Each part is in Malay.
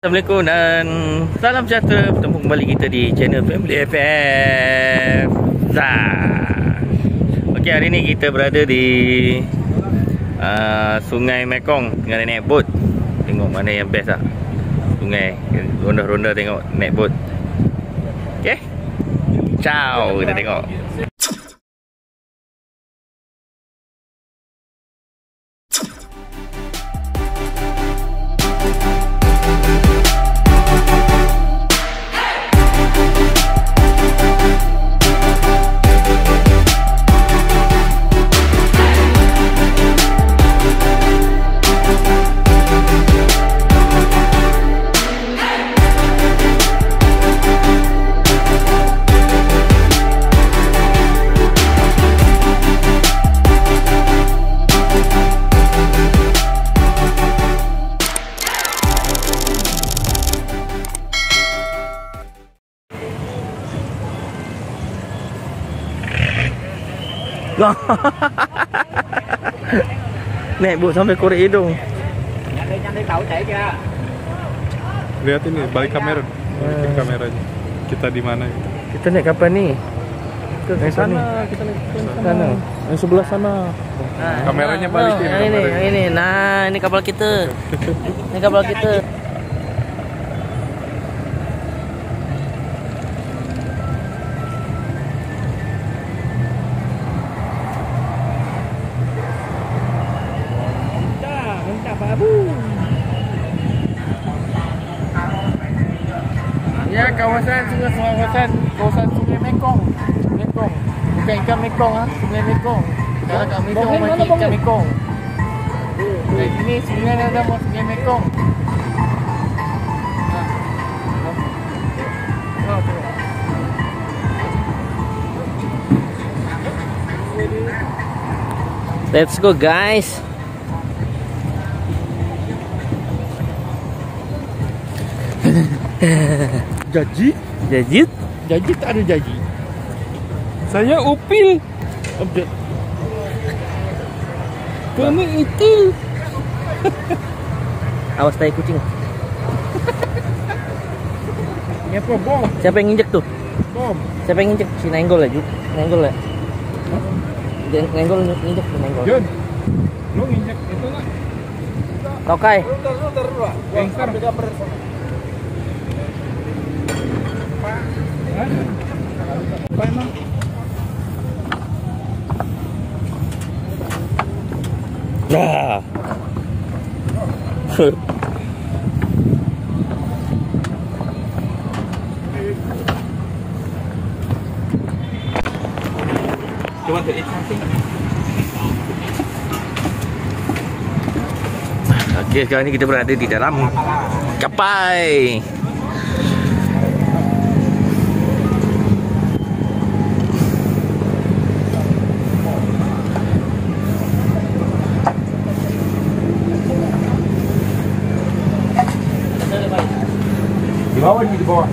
Assalamualaikum dan salam sejahtera. Bertemu kembali kita di channel Family FF. Okey, hari ni kita berada di Sungai Mekong. Tengah naik bot. Tengok mana yang best lah. Sungai, ronda-ronda tengok naik bot. Okey, ciao, kita tengok. Naik bot sampai korek hidung. Nyandai tahu saya kira. Lihat ini, balik kamera. Balikin kameranya. Kita di mana gitu. Kita naik kapan ni? Yang sana, kita naik Sana. yang sebelah sana. Kameranya balikin. Ini. Nah, ini kapal kita. Ini kapal kita. Ya, kawasan Sungai Mekong. Bukan ikan Mekong Sungai Mekong. Kalau kat Mekong macam ikan Mekong. Ini sungai ada nama Sungai Mekong. Let's go, guys. Jaji? Jaji tak ada jaji. Saya upil. Objek. Kami itil. Awas tai kucing. Ini apa bom? Siapa yang injek tuh? Bom. Siapa yang injek? Si Nenggol aja. Nenggol ya. Nenggol injek si Nenggol. Jun, lu injek itu lah. Tokai. Gangster. Apa emang? Dah. Cuma untuk eat something. Okey, sekarang ni kita berada di dalam kapal. Di bawah di bawah.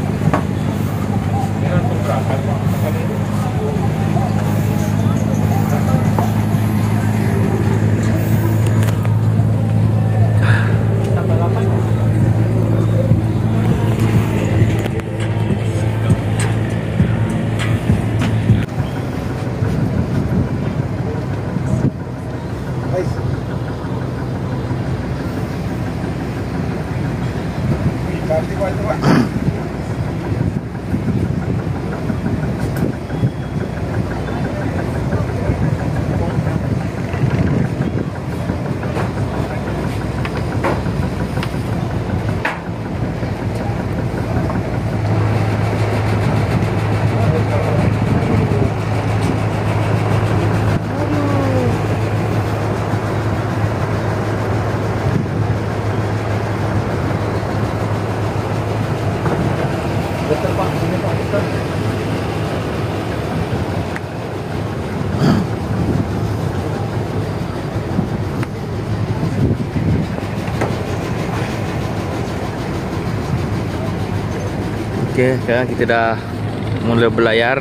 Okey, sekarang kita dah mula berlayar.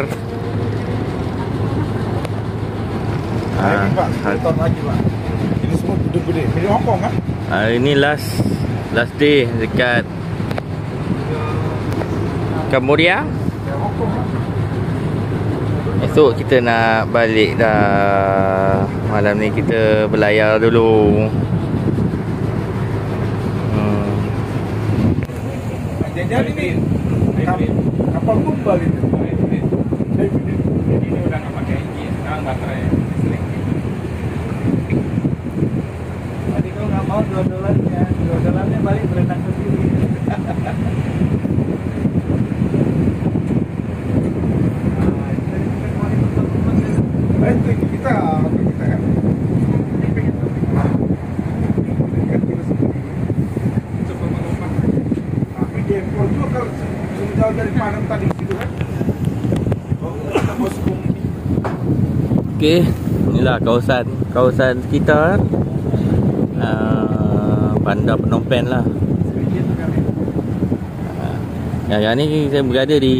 Ini Pak, 10 tahun lagi Pak. Ini semua gede-gede. Dari Hong Kong kan? Hari ni last day dekat Cambodia. Esok kita nak balik dah. Malam ni kita berlayar dulu. Jadi ni kapal kumbal itu. Jadi ni udah nak pakai enjin, sekarang baterai listrik. Jadi kalau nggak mau $2 balik berenang sendiri. Itu kita kan. Okey, inilah kawasan sekitar Bandar Phnom Penh lah. Yang ni saya berada di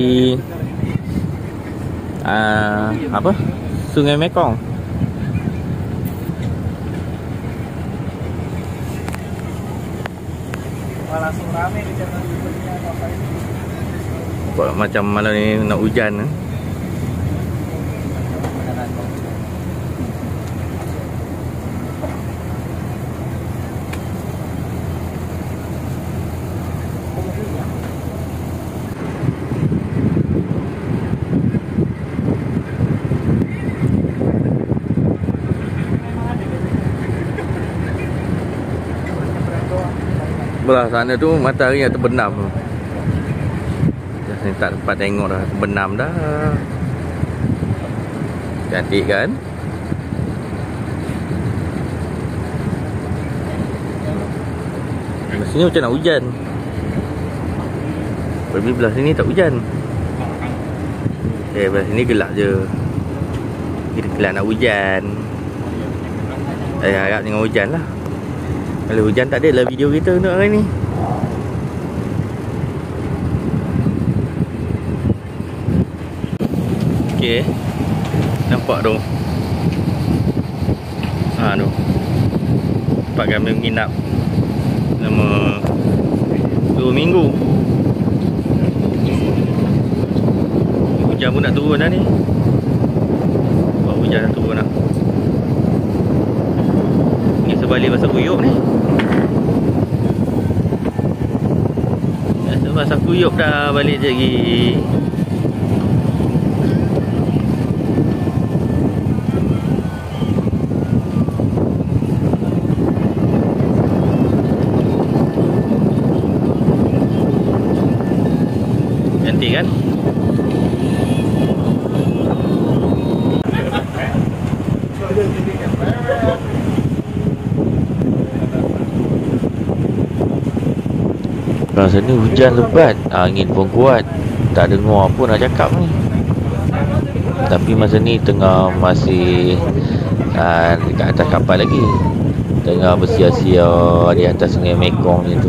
Sungai Mekong. Langsung rame di channel YouTube-nya apa ini. Macam malam ni nak hujan. Belah sana tu matahari dah terbenam. Dah tak dapat tengok dah, terbenam dah. Cantik kan? Belah sini macam nak hujan. Tapi belah sini tak hujan. Belah sini gelap je. Kira gelap nak hujan. Harap jangan hujan lah. Kalau hujan tak ada lah video kita untuk hari ni. Okey. Nampak tu. Tu. Tempat kami menginap selama 2 minggu. Hujan pun nak turun dah ni. Hujan dah turun dah. Ni sebalik basah kuyup ni. Basah kuyup dah, balik je lagi. Cantik kan? Rasa ni hujan lebat, angin pun kuat. Tak dengar apa nak cakap ni. Tapi masa ni tengah masih dekat atas kapal lagi. Tengah bersia-sia di atas Sungai Mekong ni tu.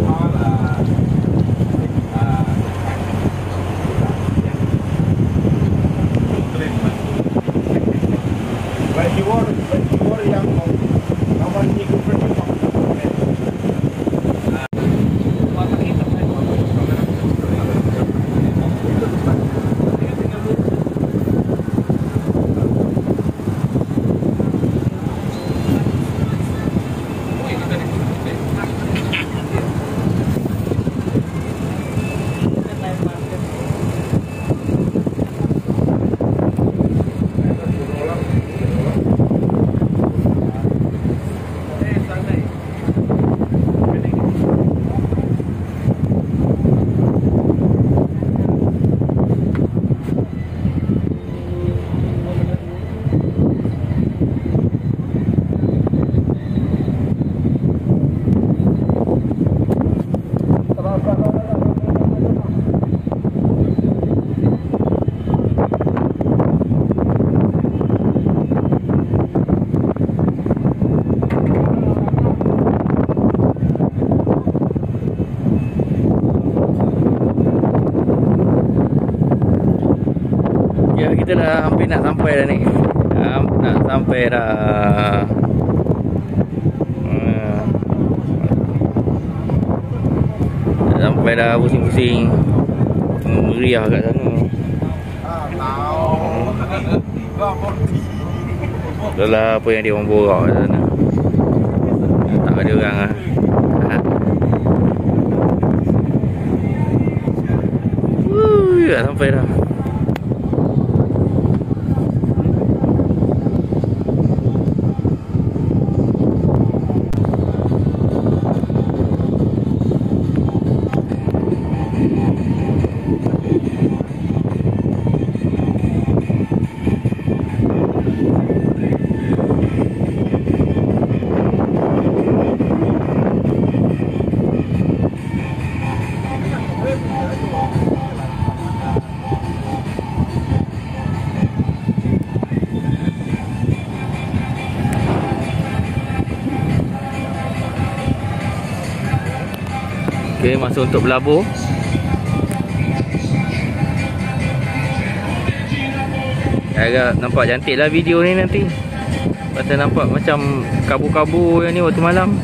Kita dah hampir nak sampai dah ni. Nak sampai dah. Nak sampai dah, pusing-pusing. meriah kat sana. Dah lah apa yang dia orang borak kat sana. Tak ada orang lah. Dah sampai dah. Okay, masuk untuk berlabur. Agak nampak cantik lah video ni nanti. Pasal nampak macam kabur-kabur yang ni waktu malam.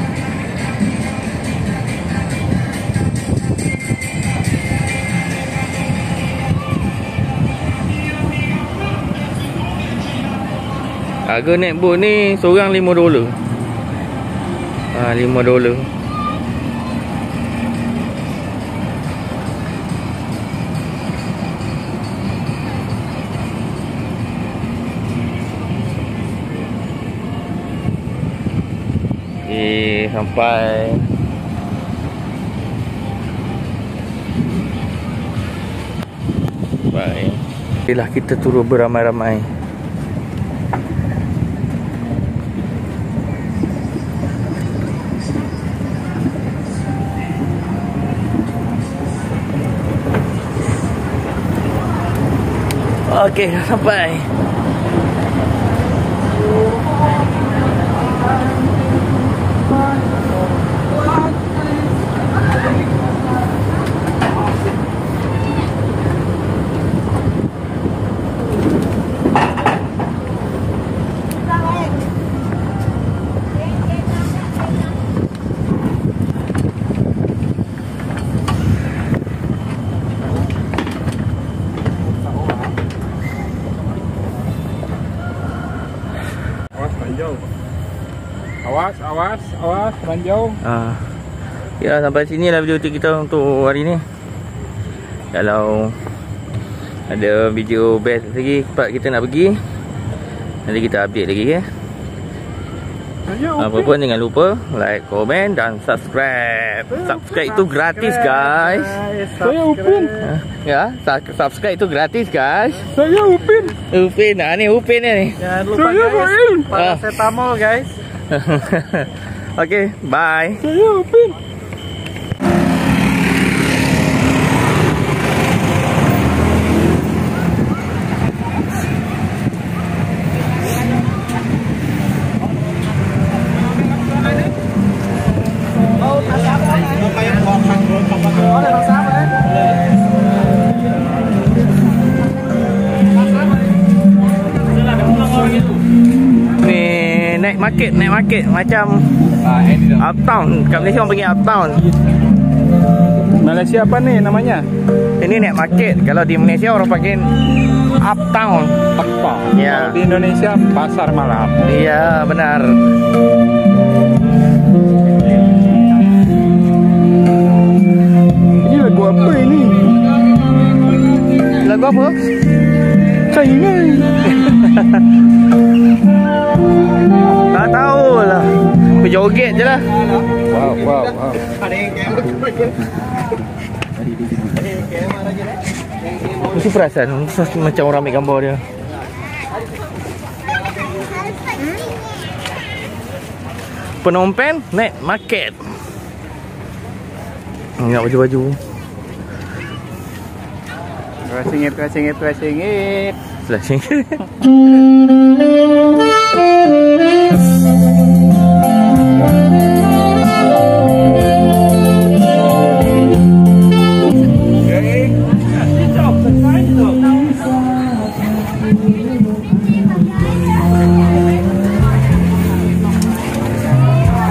Harga naik boat ni seorang $5. $5. Sampai baik. Inilah kita turun beramai-ramai. Okey, dah sampai. Awas ranjau. Ya, sampai sini lah video kita untuk hari ni. Kalau ada video best lagi tempat kita nak pergi, nanti kita update lagi ya. Apa pun jangan lupa like, komen dan subscribe. Subscribe itu gratis guys. Saya Upin. Ya, subscribe itu gratis guys. Saya Upin. Upin, ni Upin ni. Jangan lupa guys, paracetamol guys. Okay, bye. Saya Upin. Naik market macam uptown. Kat Malaysia orang panggil uptown. Malaysia apa ni namanya? Ini naik market. Kalau di Malaysia orang panggil uptown. Uptown. Ya. Di Indonesia pasar malam. Iya, benar. Ini lagu apa ini? Lagu apa? Saingan. Tak tahu lah. Berjoget je lah. Wow. Mesti perasan macam orang ambil gambar dia. Phnom Penh night market. Ingat baju-baju. Tua singit. Flashing.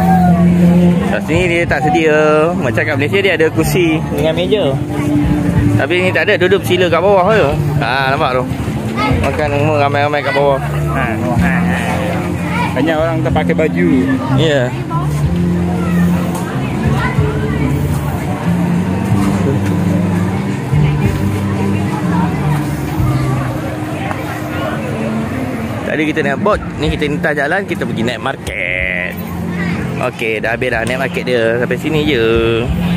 Kat sini dia tak sedia. Macam kat Malaysia dia ada kursi dengan meja. Tapi ni tak ada, duduk sila kat bawah je. Nampak tu. Makan semua ramai-ramai kat bawah. Banyak orang tak pakai baju. Ya. Yeah. Tadi kita naik bot, ni kita entah jalan, kita pergi naik market. Okey, dah habis dah naik market dia. Sampai sini je.